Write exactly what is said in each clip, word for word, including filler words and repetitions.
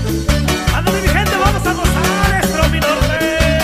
Ándale, mi gente, vamos a gozar esto, mi norte.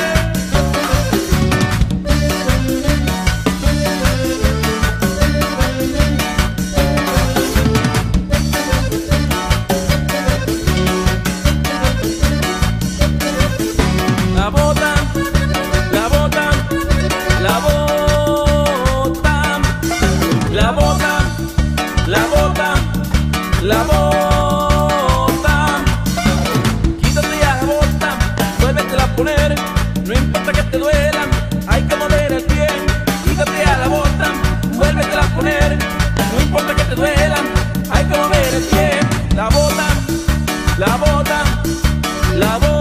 La botan, la botan, la botan, la botan, la botan, la botan. Quítate ya la bota, vuélvetela a poner, no importa que te duelan, hay que mover el pie. Quítate ya la bota, vuélvetela a poner, no importa que te duelan, hay que mover el pie. La bota, la bota, la bota.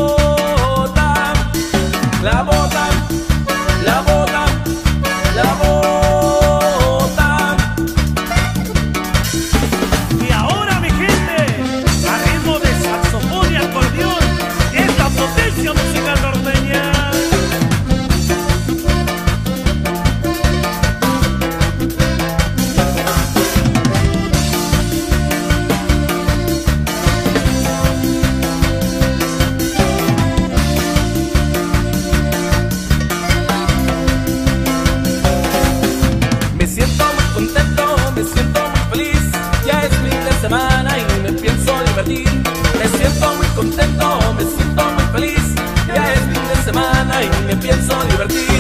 La botan, la botan, la botan. Y ahora, mi gente, a ritmo de saxofón y acordeón, esta potencia musical norteña. Me siento muy contento, me siento muy feliz. Ya es fin de semana y me pienso divertir. Me siento muy contento, me siento muy feliz. Ya es fin de semana y me pienso divertir.